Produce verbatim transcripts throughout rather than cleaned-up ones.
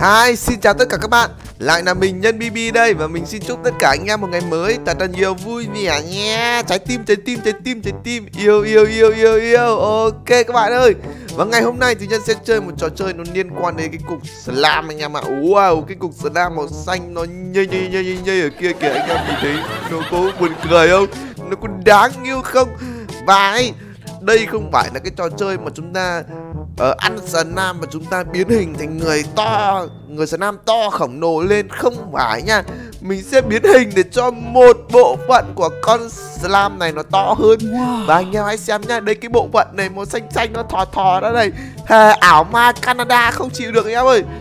Hi, xin chào tất cả các bạn. Lại là mình Nhân bê bê đây. Và mình xin chúc tất cả anh em một ngày mới thật là nhiều vui vẻ nha. Trái tim, trái tim, trái tim, trái tim. Yêu, yêu, yêu, yêu, yêu. Ok các bạn ơi. Và ngày hôm nay thì Nhân sẽ chơi một trò chơi nó liên quan đến cái cục slam anh em ạ. Wow, cái cục slam màu xanh nó nhây nhây nhây nhây nhây ở kia kìa. Anh em nhìn thấy nó có buồn cười không? Nó có đáng yêu không? Và ấy, đây không phải là cái trò chơi mà chúng ta uh, ăn slam mà chúng ta biến hình thành người to, người slam to khổng lồ lên, không phải nha. Mình sẽ biến hình để cho một bộ phận của con slam này nó to hơn. Wow. Và anh em hãy xem nha, đây cái bộ phận này màu xanh xanh nó thò thò ra đây. Thề ảo ma Canada không chịu được anh em ơi.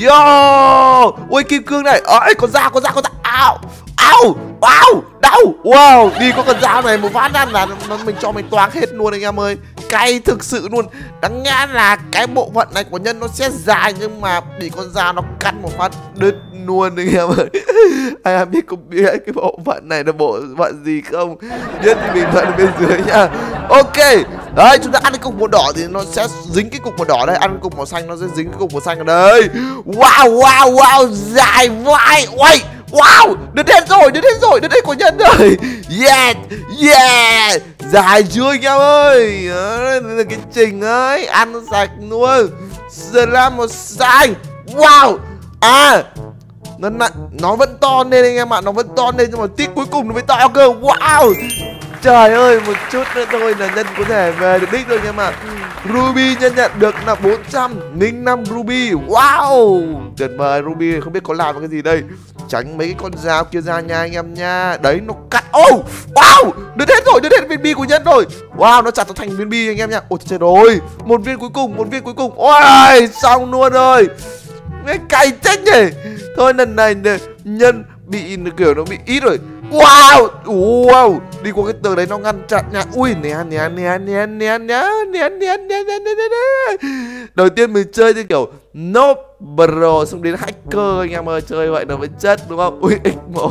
Yo, ôi kim cương này, ơi con dao, con dao, con dao, ao, ao, wow, đau, wow, đi có con dao này một phát ăn là nó mình cho mình toang hết luôn anh em ơi, cay thực sự luôn. Đáng nhẽ là cái bộ phận này của Nhân nó sẽ dài nhưng mà bị con dao nó cắt một phát đứt luôn anh em ơi. Anh em biết không biết cái bộ phận này là bộ phận gì không? Biết thì bình luận ở bên dưới nha. Ok, đấy chúng ta ăn cái cục màu đỏ thì nó sẽ dính cái cục màu đỏ đây, ăn cái cục màu xanh nó sẽ dính cái cục màu xanh ở đây. Wow wow wow, dài vai, ôi wow, đứt hết rồi, đứt hết rồi, đứt hết của Nhân rồi. Yeah, yeah, dài chưa anh em ơi. Đấy là cái trình ấy, ăn sạch luôn. Slam màu xanh, wow. À, nó, nó vẫn to lên anh em ạ, nó vẫn to lên nhưng mà tít cuối cùng nó mới to cơ. Wow, trời ơi, một chút nữa thôi là Nhân có thể về được đích rồi anh em ạ. Ruby Nhân nhận được là bốn trăm lẻ năm Ruby. Wow, tuyệt vời. Ruby không biết có làm cái gì đây. Tránh mấy cái con dao kia ra nha anh em nha. Đấy nó cắt. Oh, wow, đứt hết rồi, đứt hết viên bi của Nhân rồi. Wow, nó chặt nó thành viên bi anh em nha. Ôi trời ơi, một viên cuối cùng, một viên cuối cùng. Ôi, xong luôn rồi. Nghe cay chết nhỉ. Thôi lần này Nhân bị kiểu nó bị ít rồi. Wow, wow, đi qua cái tường đấy nó ngăn chặn nha. Ui, nè nè nè nè nè nè nè nè nè nè. Đầu tiên mình chơi như kiểu Noob Bro, xong đến hacker anh em ơi, chơi vậy nó mới chất đúng không? Ui, ích một.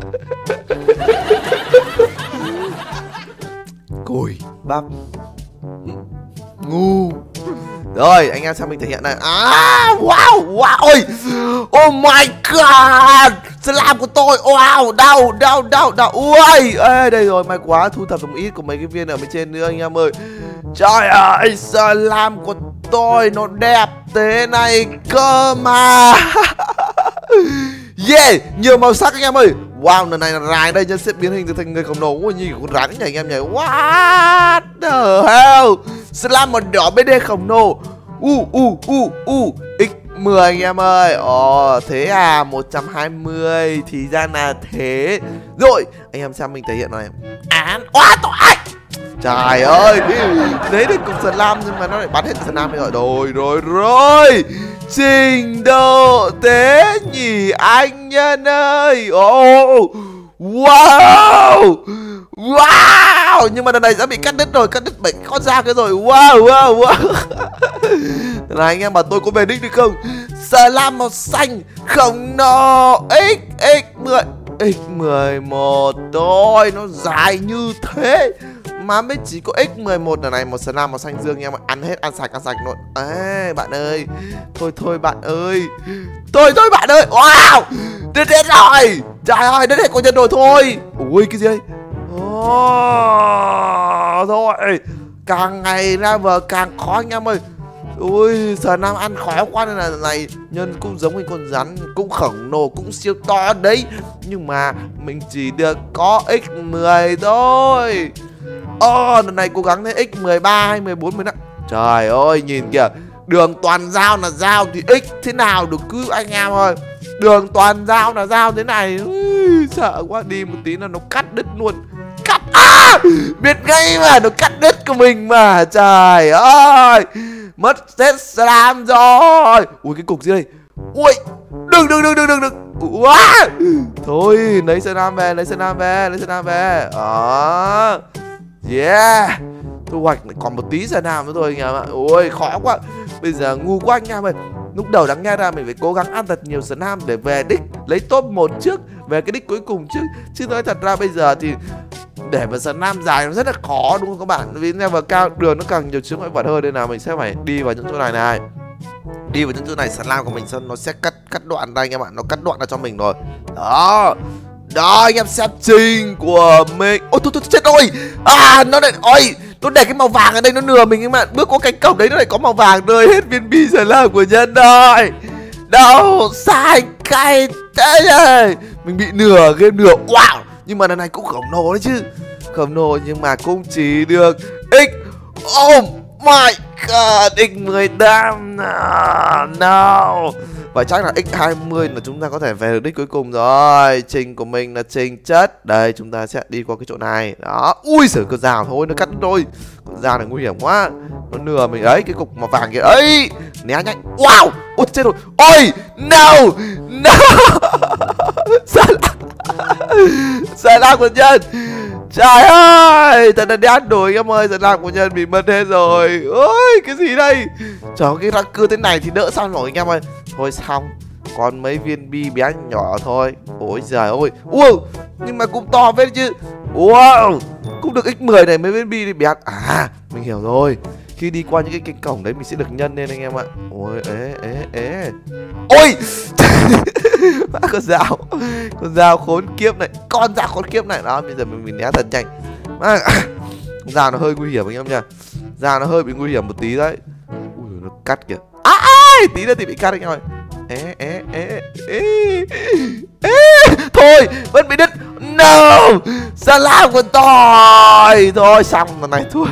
Cùi bắp ngu. Rồi, anh em xem mình thể hiện này. À, wow, wow, ôi. Oh my god. Slam của tôi. Wow, đau, đau, đau, đau. Ui, ê, đây rồi, may quá, thu thập được một ít của mấy cái viên ở bên trên nữa anh em ơi. Trời ơi, slam của tôi nó đẹp thế này cơ mà. Yeah, nhiều màu sắc anh em ơi. Wow, lần này là rái đây, Nhân sẽ biến hình thành người khổng lồ. Ôi, nhìn con rái nhảy anh em nhảy. What the hell. Slam màu đỏ bê đê khổng lồ. U u u u x mười anh em ơi. Ồ, thế à, một trăm hai mươi. Thì ra là thế. Rồi, anh em xem mình thể hiện này. Án, oa tội. Trời ơi, đấy được cục slam nhưng mà nó lại bắn hết slam rồi. Rồi, rồi, rồi. Trình độ thế nhỉ anh Nhân ơi. Ồ, wow. Wow, nhưng mà lần này đã bị cắt đứt rồi, cắt đứt bảy con dao cái rồi. Wow, wow, wow. Này anh em bảo tôi có về đích được không? Slam màu xanh khổng lồ x x mười x mười một thôi, nó dài như thế mà mới chỉ có x mười một lần này. Một slam màu xanh dương em ăn hết, ăn sạch, ăn sạch luôn. Ê bạn ơi, thôi thôi bạn ơi, thôi thôi bạn ơi. Wow, đứt hết rồi, trời ơi, đứt hết của Nhân rồi thôi. Ui cái gì đây? Oh, thôi, càng ngày ra vờ càng khó anh em ơi. Ui, giờ Nam ăn khó quá nên là này Nhân cũng giống như con rắn, cũng khổng lồ, cũng siêu to đấy. Nhưng mà mình chỉ được có x mười thôi. Ồ, oh, lần này cố gắng lên x mười ba hay mười bốn, mười lăm. Trời ơi, nhìn kìa, đường toàn dao là dao thì x thế nào được cứ anh em ơi. Đường toàn dao là dao thế này. Ui, sợ quá, đi một tí là nó cắt đứt luôn. Cắt, à, biết ngay mà, nó cắt đứt của mình mà. Trời ơi, mất hết slam rồi. Ui, cái cục gì đây? Ui, đừng, đừng, đừng, đừng, đừng, đừng. Wow. Thôi, lấy slam về, lấy slam về, lấy slam về. Đó. Yeah, thu hoạch còn một tí slam nữa thôi anh em ạ. Ôi, khó quá. Bây giờ ngu quá anh em ơi. Lúc đầu đáng nghe ra mình phải cố gắng ăn thật nhiều slam để về đích, lấy top một trước, về cái đích cuối cùng chứ. Chứ nói thật ra bây giờ thì để mà slam dài nó rất là khó đúng không các bạn? Vì level cao đường nó càng nhiều chướng ngại vật hơn nên là mình sẽ phải đi vào những chỗ này này. Đi vào những chỗ này slam của mình xong nó sẽ cắt cắt đoạn đây anh em ạ, nó cắt đoạn ra cho mình rồi. Đó. Đó anh em xem trình của mình. Ôi thôi thôi chết rồi. À nó lại ôi, nó để cái màu vàng ở đây nó lừa mình em ạ. Bước qua cánh cổng đấy nó lại có màu vàng rơi hết viên bi slam của nhân rồi. Đâu, sai cay thế này. Mình bị nửa game nửa. Wow. Nhưng mà lần này cũng khổng lồ đấy chứ. Khổng lồ nhưng mà cũng chỉ được X. Oh my god, x mười tám. No. Và chắc là x hai mươi là chúng ta có thể về được đích cuối cùng rồi. Trình của mình là trình chất. Đây chúng ta sẽ đi qua cái chỗ này. Đó. Ui giời, con dao thôi nó cắt rồi. Con dao này nguy hiểm quá. Nó lừa mình ấy, cái cục màu vàng kia ấy. Né nhanh. Wow. Ôi chết rồi. Ôi no. No. Sao Sao làm của nhân. Trời ơi, thật là đen đuổi em ơi, thật làm của nhân bị mất hết rồi. Ôi, cái gì đây? Trời ơi, cái răng cưa thế này thì đỡ sao nổi anh em ơi. Thôi xong, còn mấy viên bi bé nhỏ thôi. Ôi giời ơi. Ui, nhưng mà cũng to phết chứ. Wow, cũng được x mười này, mấy viên bi thì bé. À, mình hiểu rồi. Khi đi qua những cái cánh cổng đấy mình sẽ được nhân lên anh em ạ. Ôi, ế, ế, ế. Ôi con dao, con dao khốn kiếp này, con dao khốn kiếp này. Đó, bây giờ mình, mình né thật nhanh. À, con dao nó hơi nguy hiểm anh em nha. Dao nó hơi bị nguy hiểm một tí đấy. Ui, nó cắt kìa. À, à, tí nữa thì bị cắt anh em ơi. Ế, ế, ế, ế, ế. Thôi, vẫn bị đứt. No, sao làm con tỏi. Thôi, xong lần này thua.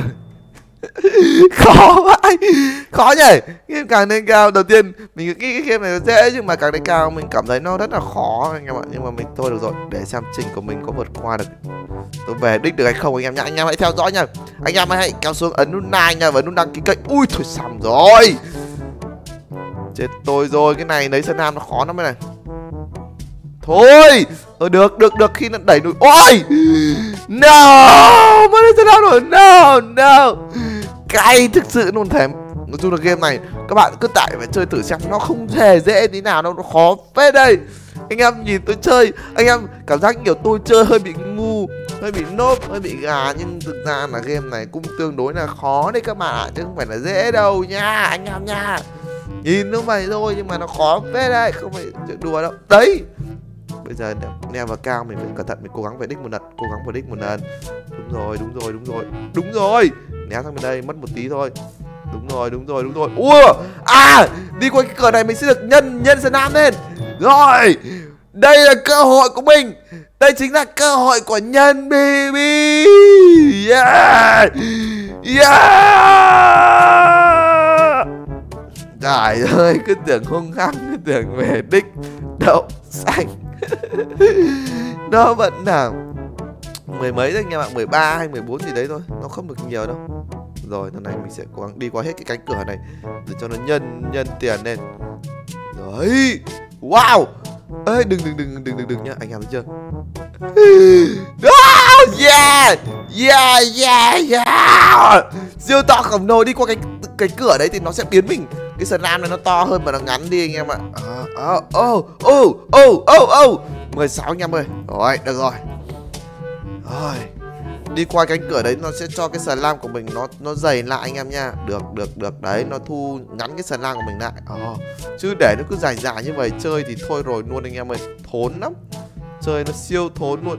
Khó vậy, khó nhỉ. Game càng lên cao, đầu tiên mình nghĩ cái game này nó dễ nhưng mà càng lên cao mình cảm thấy nó rất là khó anh em ạ. Nhưng mà mình thôi được rồi, để xem trình của mình có vượt qua được, tôi về đích được hay không anh em nhá. Anh em hãy theo dõi nha. Anh em hãy kéo xuống ấn nút like nha và nút đăng ký kênh. Ui thôi xong rồi, chết tôi rồi. Cái này lấy sân nam nó khó lắm cái này. Thôi ờ, được được được khi nó đẩy núi. Ôi no, mất lấy sân nam rồi. No no, cay thực sự luôn thèm. Nói chung là game này các bạn cứ tải và chơi thử xem, nó không hề dễ tí nào đâu, nó khó phết đây. Anh em nhìn tôi chơi, anh em cảm giác kiểu tôi chơi hơi bị ngu, hơi bị nốt, hơi bị gà, nhưng thực ra là game này cũng tương đối là khó đấy các bạn ạ, chứ không phải là dễ đâu nha anh em nha. Nhìn nó vậy thôi nhưng mà nó khó phết đấy, không phải chuyện đùa đâu. Đấy, bây giờ neo vào cao mình phải cẩn thận, mình cố gắng về đích một lần, cố gắng về đích một lần. Đúng rồi, đúng rồi, đúng rồi, đúng rồi. Né sang bên đây mất một tí thôi. Đúng rồi, đúng rồi, đúng rồi. Ua, à, đi qua cái cửa này mình sẽ được nhân nhân sân nam lên. Rồi, đây là cơ hội của mình. Đây chính là cơ hội của nhân bê bê. Yeah, yeah. Trời ơi, cứ tưởng hung hăng, cứ tưởng về đích đậu xanh. Nó vẫn nào mười mấy thôi anh em ạ, mười ba hay mười bốn gì đấy thôi, nó không được nhiều đâu. Rồi lần này mình sẽ cố gắng đi qua hết cái cánh cửa này để cho nó nhân nhân tiền lên. Đấy, wow. Ê, đừng đừng đừng đừng đừng đừng nhá, anh em thấy chưa? Oh, yeah, yeah, yeah, yeah. Siêu to khổng lồ, đi qua cái cái cửa đấy thì nó sẽ biến mình, cái sân ram này nó to hơn mà nó ngắn đi anh em ạ. Ờ, ô, ô, ô, ô, ô, mười sáu anh em ơi. Rồi, được rồi. Rồi, đi qua cánh cửa đấy nó sẽ cho cái slam của mình nó nó dày lại anh em nha. Được, được, được. Đấy, nó thu ngắn cái slam của mình lại. Ờ, chứ để nó cứ dài dài như vậy chơi thì thôi rồi luôn anh em ơi. Thốn lắm. Chơi nó siêu thốn luôn.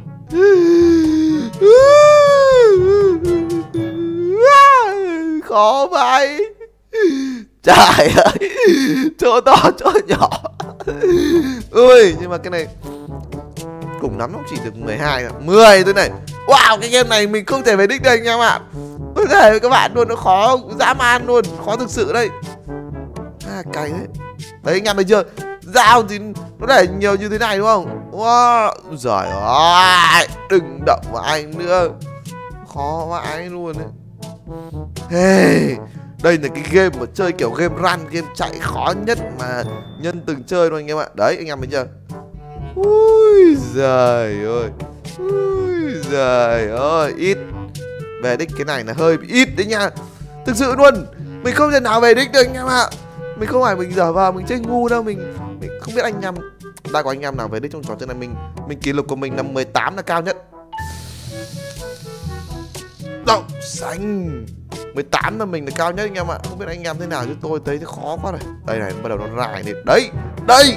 Khó vậy. Trời ơi, chỗ to chỗ nhỏ. Ui, nhưng mà cái này cùng lắm nó chỉ được mười hai thôi, mười thôi này. Wow, cái game này mình không thể về đích đây anh em ạ. Không thể với các bạn luôn, nó khó dã man luôn, khó thực sự đây. À, cay đấy. Đấy anh em thấy chưa? Dao thì nó để nhiều như thế này đúng không? Wow, giời ơi, đừng động vào anh nữa. Khó vãi luôn đấy. Hey, đây là cái game mà chơi kiểu game run, game chạy khó nhất mà nhân từng chơi thôi anh em ạ. Đấy, anh em thấy chưa? Ui giời ơi, ui giời ơi, ít. Về đích cái này là hơi bị ít đấy nha. Thực sự luôn, mình không thể nào về đích được anh em ạ. Mình không phải mình dở vào mình chơi ngu đâu, mình mình không biết anh em đã có anh em nào về đích trong trò chơi này. Mình mình kỷ lục của mình là mười tám là cao nhất. Đậu xanh. mười tám là mình là cao nhất anh em ạ. Không biết anh em thế nào chứ tôi thấy nó khó quá rồi. Đây này, bắt đầu nó rải lên. Đấy, đây.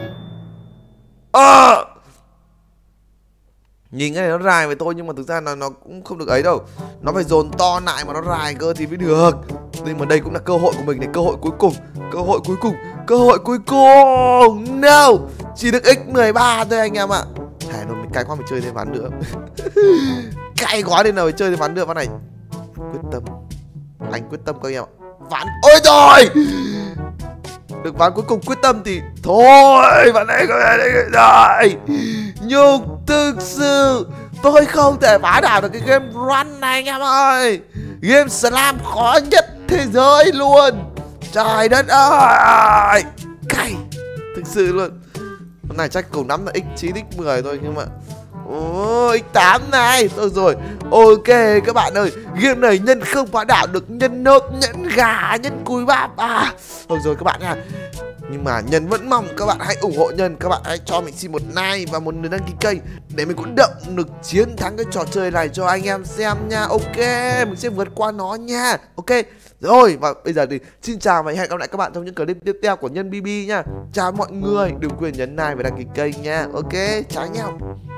À. Nhìn cái này nó dài với tôi nhưng mà thực ra là nó cũng không được ấy đâu. Nó phải dồn to lại mà nó dài cơ thì mới được. Nhưng mà đây cũng là cơ hội của mình này, cơ hội cuối cùng. Cơ hội cuối cùng, cơ hội cuối cùng. No, chỉ được x mười ba thôi anh em ạ. Thề luôn, mình cay quá mình chơi thêm ván nữa. Cay quá nên nào mình chơi thêm ván nữa ván này. Quyết tâm. Anh quyết tâm các anh em ạ. Ván, ôi rồi. Được ván cuối cùng quyết tâm thì thôi, ván này có thể rồi. Nhưng thực sự tôi không thể phá đảo được cái game run này anh em ơi. Game slam khó nhất thế giới luôn. Trời đất ơi, cay thực sự luôn. Con này chắc cùng lắm là x chín x mười thôi nhưng mà ôi x tám này. Thôi rồi, ok các bạn ơi, game này nhân không phá đảo được, nhân nộp, nhân gà, nhân cùi bắp à. Thôi rồi các bạn nha. Nhưng mà Nhân vẫn mong các bạn hãy ủng hộ Nhân. Các bạn hãy cho mình xin một like và một lượt đăng ký kênh để mình có động lực chiến thắng cái trò chơi này cho anh em xem nha. Ok, mình sẽ vượt qua nó nha. Ok, rồi và bây giờ thì xin chào và hẹn gặp lại các bạn trong những clip tiếp theo của Nhân bê bê nha. Chào mọi người, đừng quên nhấn like và đăng ký kênh nha. Ok, chào nhau.